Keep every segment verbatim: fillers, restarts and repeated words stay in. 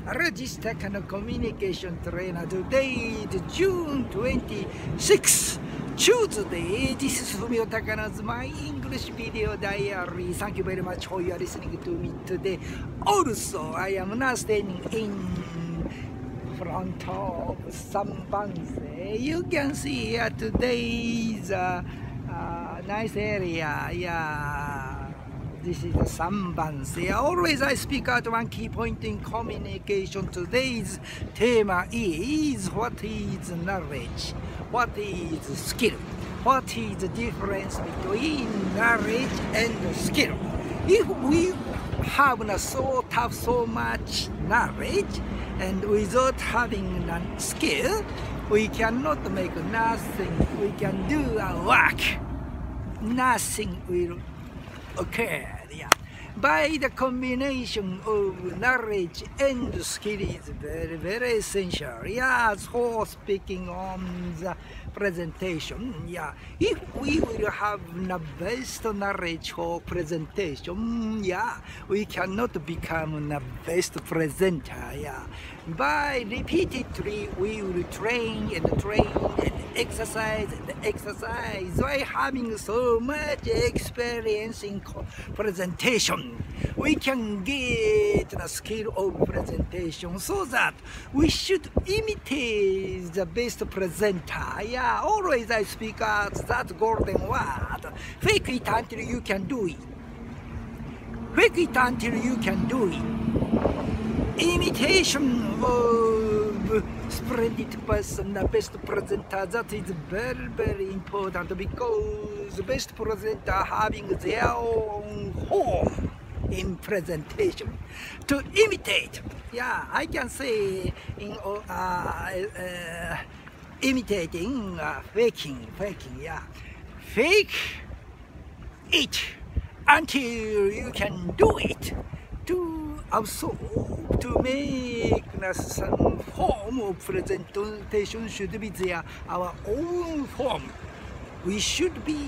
Registered Communication Trainer. Today is June twenty-sixth, Tuesday. This is Fumio Takana's My English Video Diary. Thank you very much for your listening to me today. Also, I am now standing in front of Sambanse. You can see uh, today's uh, uh, nice area. Yeah. This is Sambanse. Always I speak out one key point in communication. Today's theme is what is knowledge, what is skill, what is the difference between knowledge and skill. If we have not so tough so much knowledge and without having skill, we cannot make nothing. We can do our work. Nothing will occur. Yeah. By the combination of knowledge and skill is very, very essential. Yeah, so speaking on the presentation, yeah, if we will have the best knowledge for presentation, yeah, we cannot become the best presenter. Yeah, by repeatedly we will train and train and exercise and exercise. By having so much experience in presentation, we can get the skill of presentation, so that we should imitate the best presenter. Yeah, always I speak out that golden word. Fake it until you can do it. Fake it until you can do it. Imitation of splendid person, the best presenter, that is very, very important, because the best presenter having their own home in presentation to imitate. Yeah, I can say in uh, uh, imitating, uh, faking, faking. Yeah, fake it until you can do it. To absorb, to make some form of presentation should be there, our own form. We should be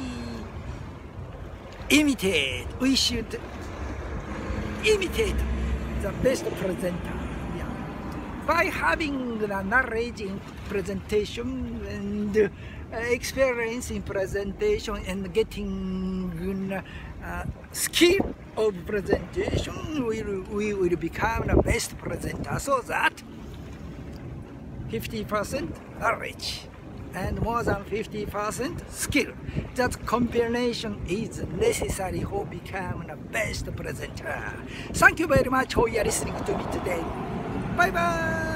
imitate. We should imitate the best presenter. Yeah. By having the knowledge in presentation and uh, experience in presentation and getting uh, skill of presentation, we will, we will become the best presenter, so that fifty percent knowledge and more than fifty percent skill. That combination is necessary for becoming the best presenter. Thank you very much for your listening to me today. Bye bye.